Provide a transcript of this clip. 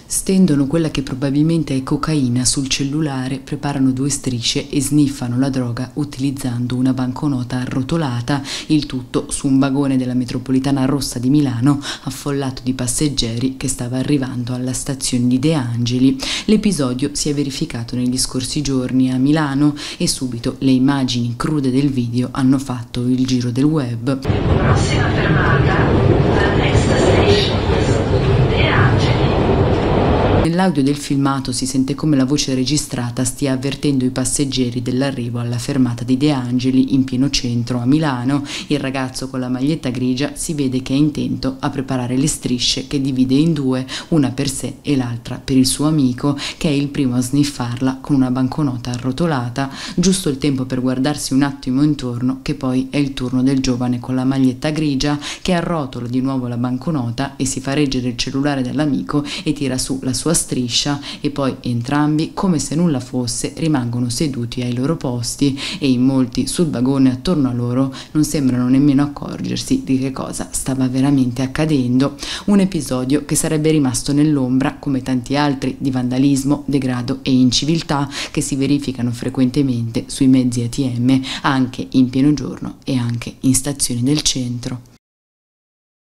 Stendono quella che probabilmente è cocaina sul cellulare, preparano 2 strisce e sniffano la droga utilizzando una banconota arrotolata, il tutto su un vagone della metropolitana rossa di Milano affollato di passeggeri che stava arrivando alla stazione di De Angeli. L'episodio si è verificato negli scorsi giorni a Milano e subito le immagini crude del video hanno fatto il giro del web. Prossima fermata, the next station is De Angeli. Nell'audio del filmato si sente come la voce registrata stia avvertendo i passeggeri dell'arrivo alla fermata di De Angeli in pieno centro a Milano. Il ragazzo con la maglietta grigia si vede che è intento a preparare le strisce che divide in 2, una per sé e l'altra per il suo amico, che è il primo a sniffarla con una banconota arrotolata. Giusto il tempo per guardarsi un attimo intorno, che poi è il turno del giovane con la maglietta grigia che arrotola di nuovo la banconota e si fa reggere il cellulare dell'amico e tira su la sua striscia, e poi entrambi, come se nulla fosse, rimangono seduti ai loro posti e in molti sul vagone attorno a loro non sembrano nemmeno accorgersi di che cosa stava veramente accadendo. Un episodio che sarebbe rimasto nell'ombra come tanti altri di vandalismo, degrado e inciviltà che si verificano frequentemente sui mezzi ATM anche in pieno giorno e anche in stazioni del centro.